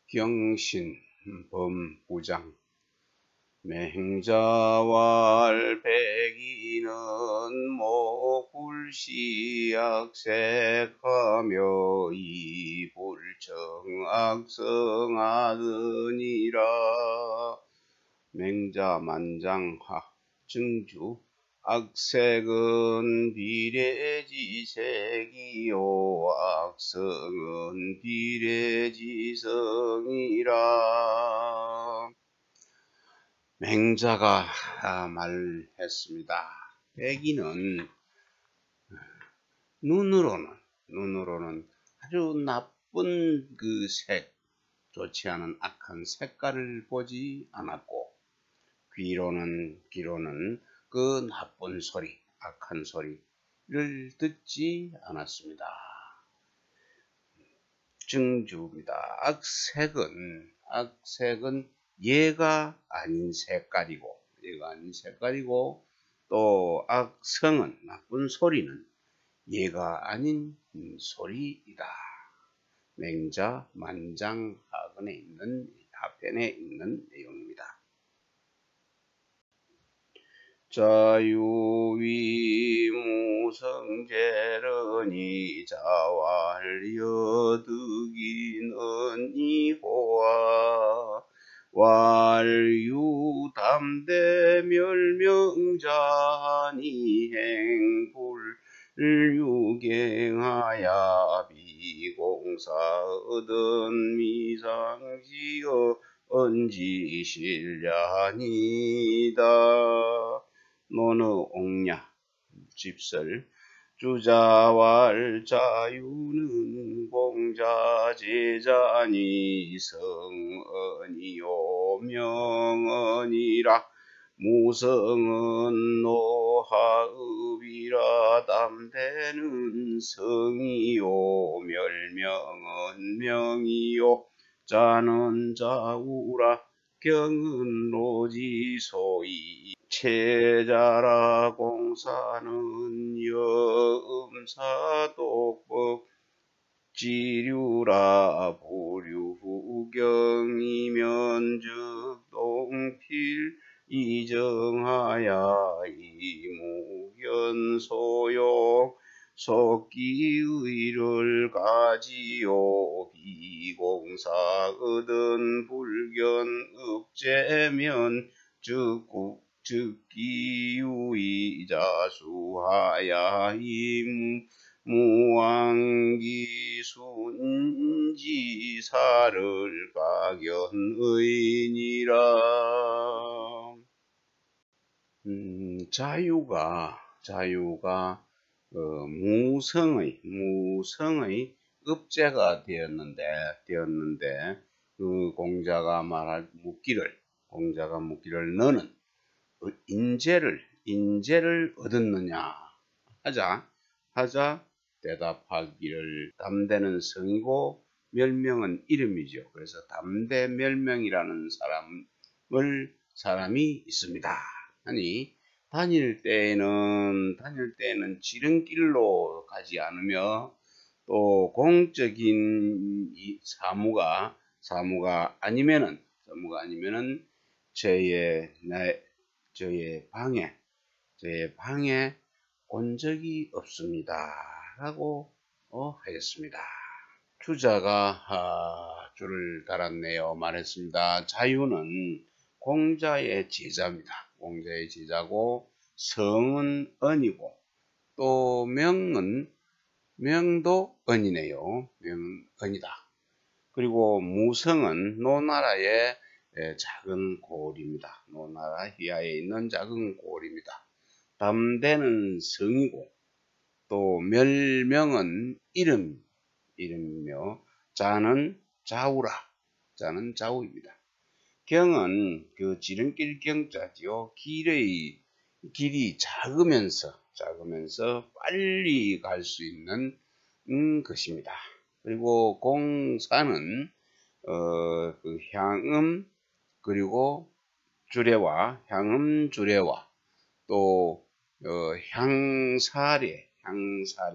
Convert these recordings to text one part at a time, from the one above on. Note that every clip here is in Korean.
경신 범부장 맹자왈백이는 모굴시악색하며 이불청악성하느니라. 맹자만장하 증주 악색은 비례지색이요 악성은 비례지성이라. 맹자가 말했습니다. 백이는 눈으로는 아주 나쁜 그 색, 좋지 않은 악한 색깔을 보지 않았고, 귀로는 그 나쁜 소리, 악한 소리를 듣지 않았습니다. 증주입니다. 악색은 예가 아닌 색깔이고, 또 악성은, 나쁜 소리는 예가 아닌 소리이다. 맹자 만장하근에 있는 하편에 있는 내용입니다. 자유위무성제르니 자왈여득이는 이호와 왈유담대멸명자니 행불유갱하야 비공사얻은 미상지어 언지실ля니다. 노느 옥냐 집설 주자왈 자유는 공자제자니 성언이요 명언이라. 무성은 노하읍이라. 담대는 성이요 멸명은 명이요 자는 자우라. 경은 로지소이 체자라. 공사는 여음사독법 지류라. 부류후경이면 즉동필 이정하야 이무견소용 속기의를 가지요 비공사얻은 불견읍제면 즉기유이자수하야 무왕기순지사를 가견의니라. 자유가 무성의 읍제가 되었는데 그 공자가 묻기를 너는 인재를 얻었느냐 하자 대답하기를 담대는 성이고 멸명은 이름이죠. 그래서 담대멸명이라는 사람이 있습니다. 아니 다닐 때에는 지름길로 가지 않으며 또 공적인 사무가 아니면은 저의 방에 온 적이 없습니다. 라고 하였습니다. 주자가 줄을 달았네요. 말했습니다. 자유는 공자의 제자입니다. 공자의 제자고, 성은 언이고, 또 명도 언이네요. 언이다. 그리고 무성은 노나라의 작은 고을입니다. 노나라 희야에 있는 작은 고을입니다. 담대는 성이고, 또 멸명은 이름이며, 자는 자우입니다. 경은 그 지름길 경자지요. 길이 작으면서 빨리 갈 수 있는 것입니다. 그리고 공사는 그 향음 그리고 향음 주례와 또 향사례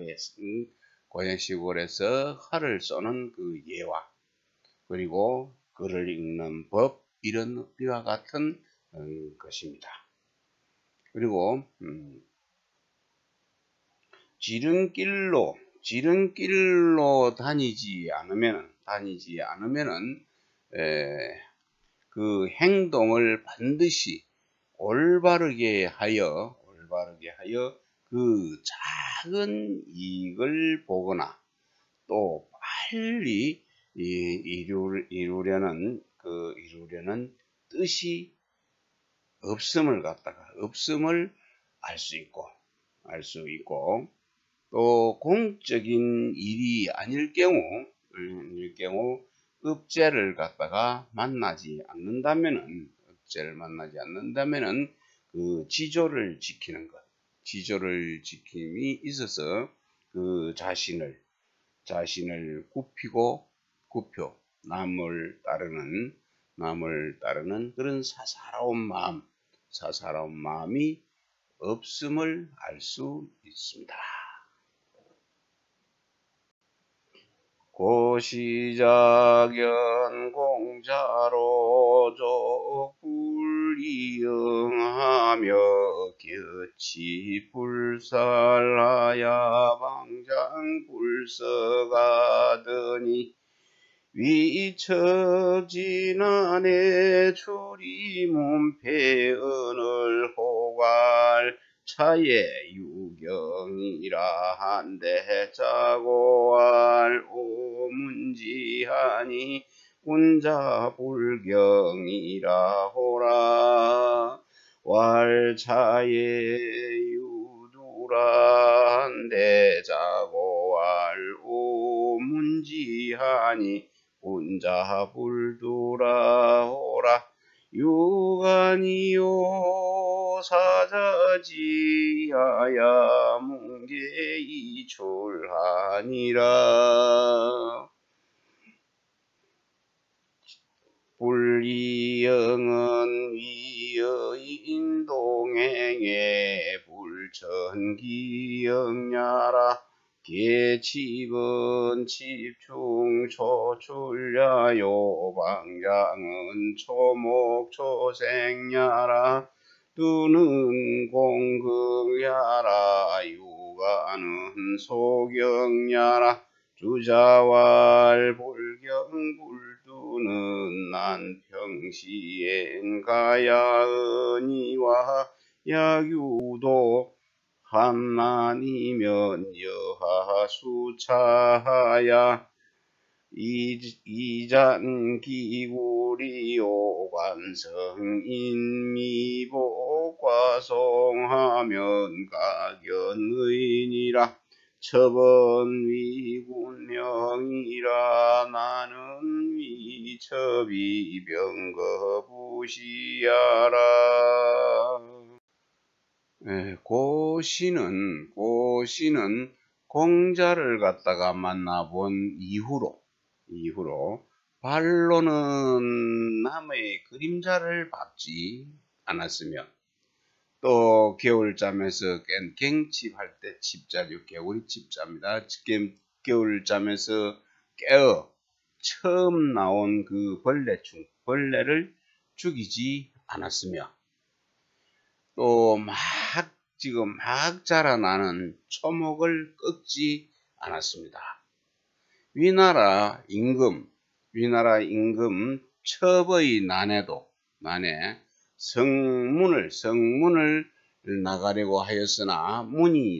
고향시골에서 활을 쏘는 그 예와, 그리고 글을 읽는 법, 이런 이와 같은 것입니다. 그리고 지름길로 다니지 않으면은 그 행동을 반드시 올바르게 하여 그 작은 이익을 보거나 또 빨리 이루려는 뜻이 없음을 알 수 있고 또 공적인 일이 아닐 경우 읍제를 만나지 않는다면은 그 지조를 지킴이 있어서 그 자신을 굽혀 남을 따르는 그런 사사로운 마음이 없음을 알 수 있습니다. 고시작연공자로 불이응하며 곁이 불살하야 방장불서가더니 위처지난해 추리문패언을 호갈 차에 유경이라 한데 자고할 오문지하니 군자불경이라 호라 왈차에 유두라 한데 자고할 오문지하니 군자불두라 호라 유간이요 사자지하야 문계이출하니라. 불이영은 위여인 동행에 불천기영야라 계집은 집중초출야요 방장은 초목초생야라 두는 공극야라 유가는 소경야라 주자왈 불경불두는 난평시엔 가야은이와 야유도 한난이면 여하수차하야 이잔기구리요 관성인미복과송하면 가견의니라 첩언위군명이라 나는 위첩이병거부시야라. 고시는 공자를 만나본 이후로 발로는 남의 그림자를 밟지 않았으며 또 겨울잠에서 깬 갱칩할 때 칩자죠. 개구리 칩자입니다. 겨울잠에서 깨어 처음 나온 그 벌레를 죽이지 않았으며 또 막 자라나는 초목을 꺾지 않았습니다. 위나라 임금 첩의 난에 성문을 나가려고 하였으나 문이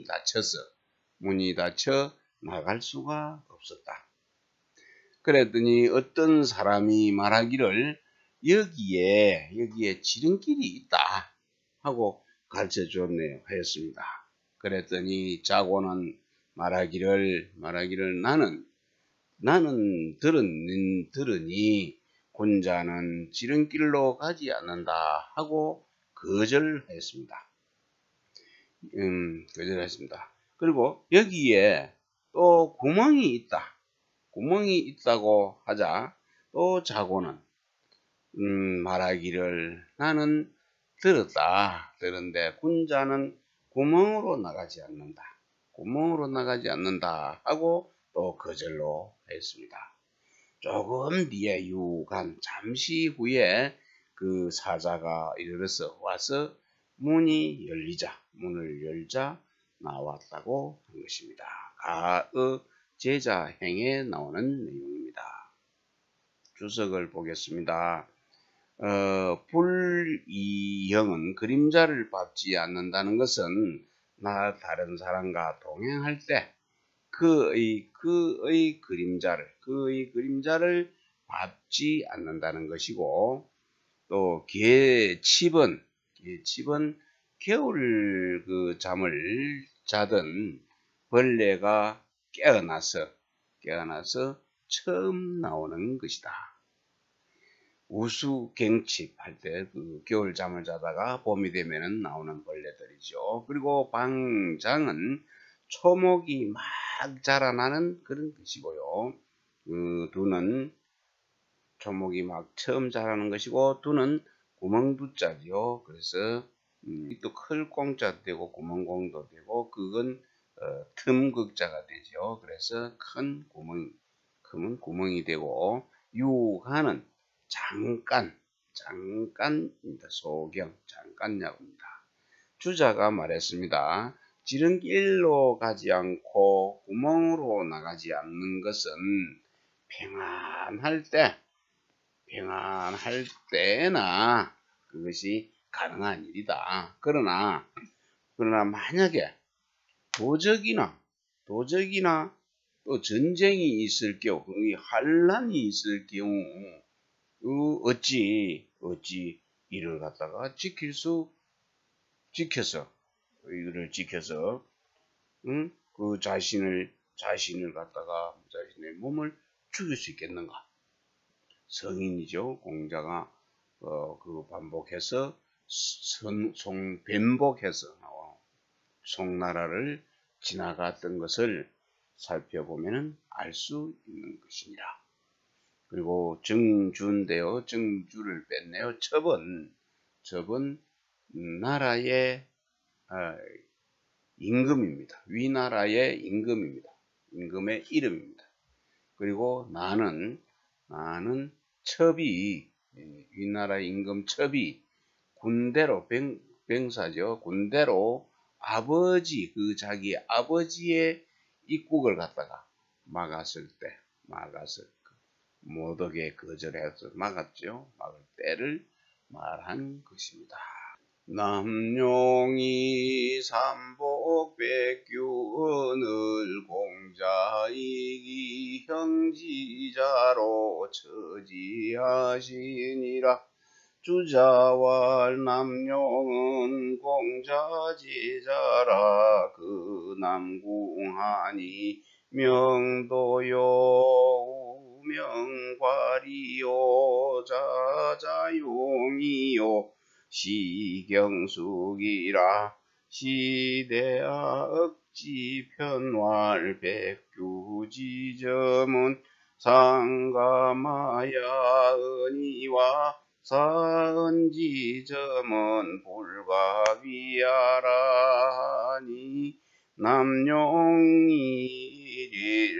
닫혀 나갈 수가 없었다. 그랬더니 어떤 사람이 말하기를 여기에 지름길이 있다 하고 가르쳐 주었네요 하였습니다. 그랬더니 자고는 말하기를 나는 들으니 군자는 지름길로 가지 않는다 하고 거절했습니다. 그리고 여기에 또 구멍이 있다고 하자 또 자고는 말하기를 나는 들은데 군자는 구멍으로 나가지 않는다 하고 또 거절로 했습니다. 조금 뒤에 유간 잠시 후에 그 사자가 이르러서 와서 문을 열자 나왔다고 한 것입니다. 가의 제자행에 나오는 내용입니다. 주석을 보겠습니다. 불이형은 그림자를 밟지 않는다는 것은 나 다른 사람과 동행할 때 그의 그림자를 밟지 않는다는 것이고, 또 개칩은 겨울 그 잠을 자던 벌레가 깨어나서 처음 나오는 것이다. 우수갱칩 할 때 그 겨울 잠을 자다가 봄이 되면은 나오는 벌레들이죠. 그리고 방장은 초목이 막 자라나는 그런 것이고요. 두는 초목이 막 처음 자라는 것이고, 두는 구멍두자지요. 그래서 또 클공자도 되고 구멍공도 되고, 그건 틈극자가 되죠. 그래서 큰 구멍이 되고, 유하는 잠깐입니다. 소경, 잠깐냐고입니다. 주자가 말했습니다. 지름길로 가지 않고 구멍으로 나가지 않는 것은 평안할 때나 그것이 가능한 일이다. 그러나 만약에 도적이나 또 전쟁이 있을 경우, 환란이 있을 경우, 어찌 이를 갖다가 이거를 지켜서, 그 자신의 몸을 죽일 수 있겠는가? 성인이죠. 공자가 그 반복해서 변복해서 나와 송나라를 지나갔던 것을 살펴보면 알 수 있는 것이니라. 그리고 정주인데요. 정주를 뺐네요. 첩은 나라의 임금입니다. 위나라의 임금입니다. 임금의 이름입니다. 그리고 나는 첩이, 위나라 임금 첩이 군대로 병사죠. 군대로 자기 아버지의 입국을 갖다가 막았을 때, 못 오게 거절해서 막았죠. 막을 때를 말한 것입니다. 남룡이 삼복백규언을 공자이기 형지자로 처지하시니라. 주자왈 남룡은 공자제자라. 그 남궁하니 명도요 우명과리요 자자용이요 시경숙이라. 시대하 억지편왈 백규지점은 상가마야 은이와 사은지점은 불가비하라니. 남용이 일일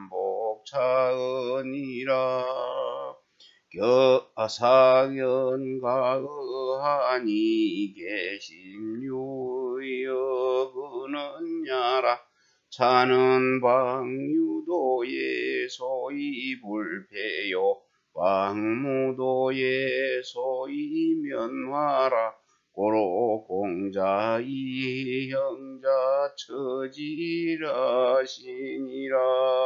삼복차은이라. 사견가의하니 계심유의여그는야라. 차는 방유도의 소위 불패요 방무도의 소위 면화라. 고로 공자이 형자 처지라시니라.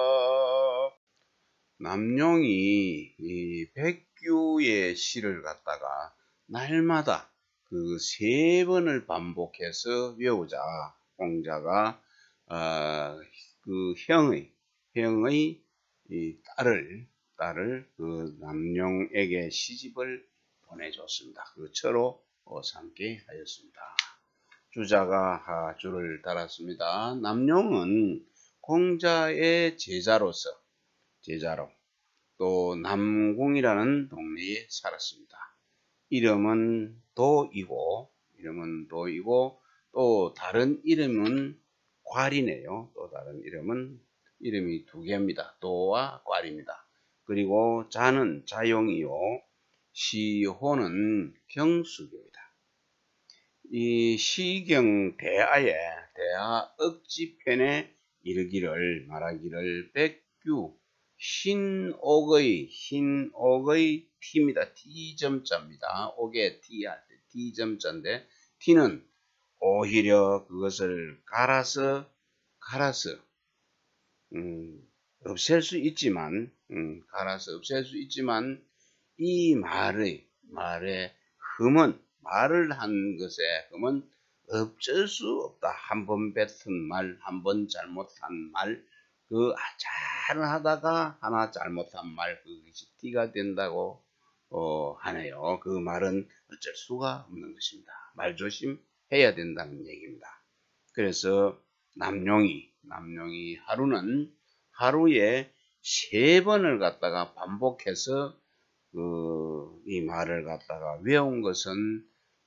남룡이 이 백규의 시를 갖다가 날마다 그 3번을 반복해서 외우자 공자가 그 형의 이 딸을 그 남룡에게 시집을 보내줬습니다. 그 처로 삼게 하였습니다. 주자가 줄을 달았습니다. 남룡은 공자의 제자로 또 남궁이라는 동네에 살았습니다. 이름은 도이고 또 다른 이름은 괄이네요. 또 다른 이름이 2개입니다. 도와 괄입니다. 그리고 자는 자용이요 시호는 경수입니다. 이 시경 대하에 대하 억지편에 이르기를 말하기를 백규 흰옥의 티입니다. T점자입니다. 옥에 T 할 때 T점자인데 T는 오히려 그것을 갈아서 없앨 수 있지만 갈아서 없앨 수 있지만 이 말의 흠은 말을 한 것에 흠은 어쩔 수 없다. 한 번 뱉은 말, 한 번 잘못한 말, 그 잘 하다가 하나 잘못한 말, 그것이 T가 된다고 하네요. 그 말은 어쩔 수가 없는 것입니다. 말 조심해야 된다는 얘기입니다. 그래서 남용이 하루에 3번을 갖다가 반복해서 이 말을 갖다가 외운 것은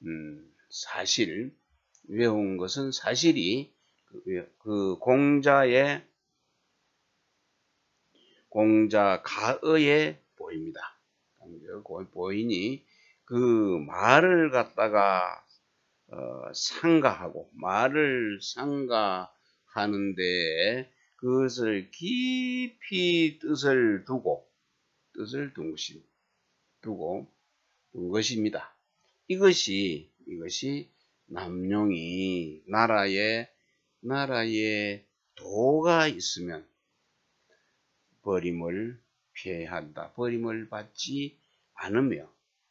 사실이 그 공자 가의에 보입니다. 보이니 그 말을 갖다가 상가하고 말을 상가하는데 그것을 깊이 뜻을 둔 것입니다. 이것이 남용이 나라에 도가 있으면 버림을 피해야 한다. 버림을 받지 않으며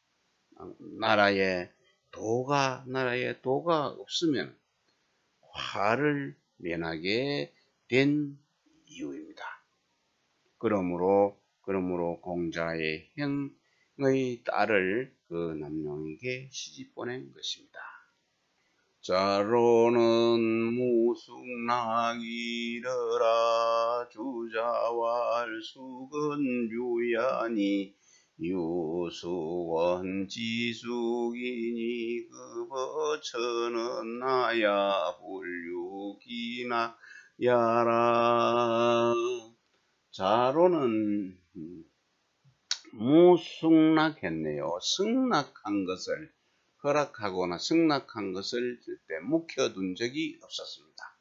나라에 도가 없으면 화를 면하게 된 이유입니다. 그러므로 공자의 형의 딸을 그 남용에게 시집 보낸 것입니다. 자로는 무숙락이러라 주자왈 숙은 유야니 유수원 지숙이니 그 버처는 나야 불육이나 야라. 자로는 무숙락했네요. 승낙한 것을 허락하거나 승낙한 것을 절대 묵혀둔 적이 없었습니다.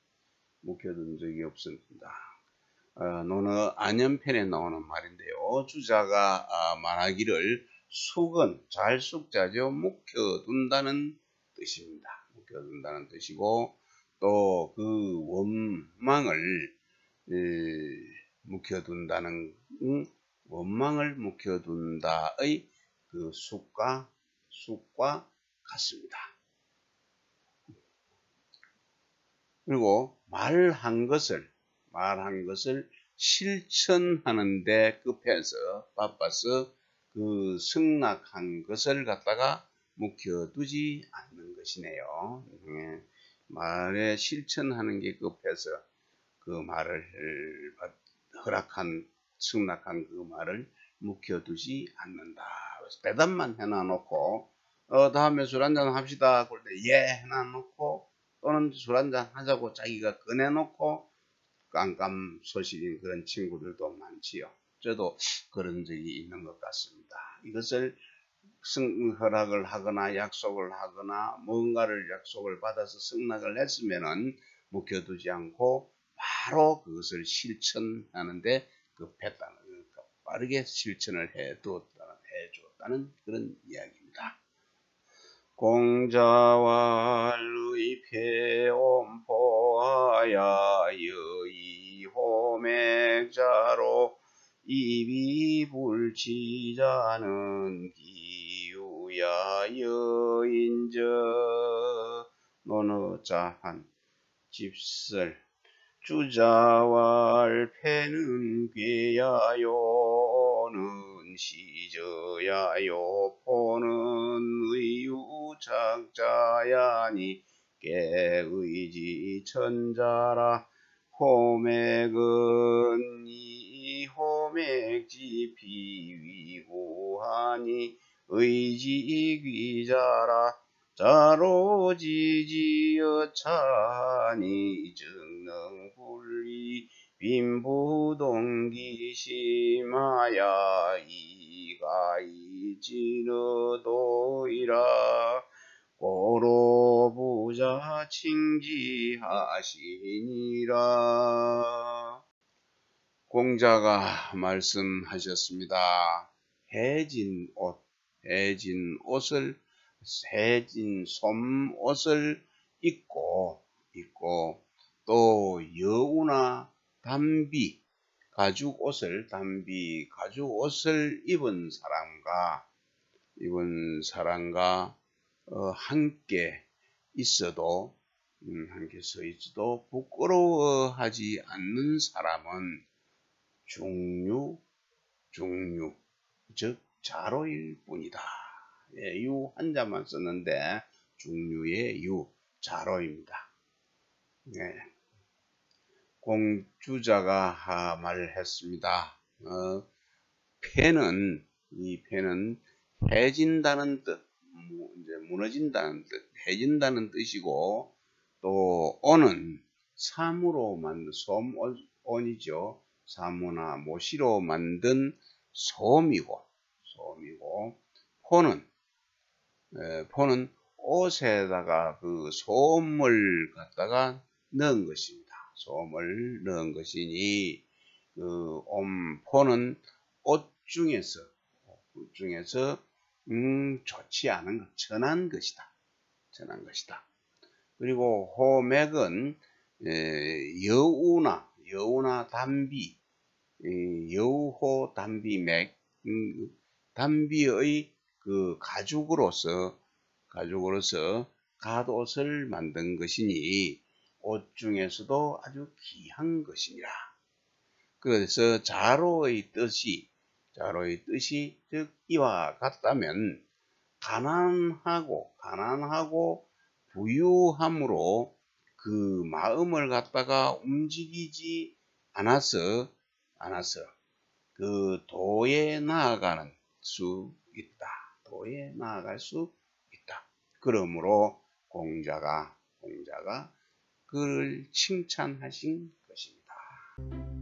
논어 안연편에 나오는 말인데요. 주자가 말하기를 숙은 잘숙자죠. 묵혀둔다는 뜻입니다. 묵혀둔다는 뜻이고 또 그 원망을 묵혀둔다의 그 숙과 같습니다. 그리고 말한 것을 실천하는데 급해서 바빠서 그 승낙한 것을 갖다가 묵혀두지 않는 것이네요. 말에 실천하는 게 급해서 그 말을 승낙한 그 말을 묵혀두지 않는다. 그래서 대답만 해놔놓고 다음에 술 한잔 합시다. 그럴 때 예 해놔놓고 또는 술 한잔 하자고 자기가 꺼내놓고 깜깜 소식인 그런 친구들도 많지요. 저도 그런 적이 있는 것 같습니다. 이것을 허락을 하거나 약속을 하거나 뭔가를 약속을 받아서 승낙을 했으면은 묵혀두지 않고 바로 그것을 실천하는데 급했다는, 빠르게 실천을 해주었다는 그런 이야기입니다. 공자왈의 폐옴포하야 여의 호맥자로 입이 불치자는 기유야 여인저. 논어자한 집설 주자왈 패는 괴야요는 시저야요 포는 의유작자야니 깨의지 천자라. 호맥은 이 호맥지 비위구하니 의지귀자라. 자로지지여 차니 증능불리 빈부동기심하야 이가 이지르도이라 고로부자 칭지하시니라. 공자가 말씀하셨습니다. 해진 옷을 해진 솜옷을 입고 또 여우나 담비 가죽 옷을 입은 사람과 함께 있어도 부끄러워하지 않는 사람은 중류 즉 자로일 뿐이다. 예, 유 한자만 썼는데 중류의 유 자로입니다. 네. 공주자가 말을 했습니다. 패는 해진다는 뜻, 이제 무너진다는 뜻, 해진다는 뜻이고, 또 온은 사무로 만든 솜온이죠. 사무나 모시로 만든 솜이고 포는 옷에다가 그 솜을 갖다가 넣은 것입니다. 솜을 넣은 것이니 포는 옷 중에서 좋지 않은 것, 천한 것이다. 그리고 호맥은 여우나 담비, 여우호 담비맥, 담비의 그 가죽으로서 갓옷을 만든 것이니 옷 중에서도 아주 귀한 것이니라. 그래서 자로의 뜻이 즉 이와 같다면 가난하고 부유함으로 그 마음을 갖다가 움직이지 않아서 그 도에 나아갈 수 있다. 그러므로 공자가 그를 칭찬하신 것입니다.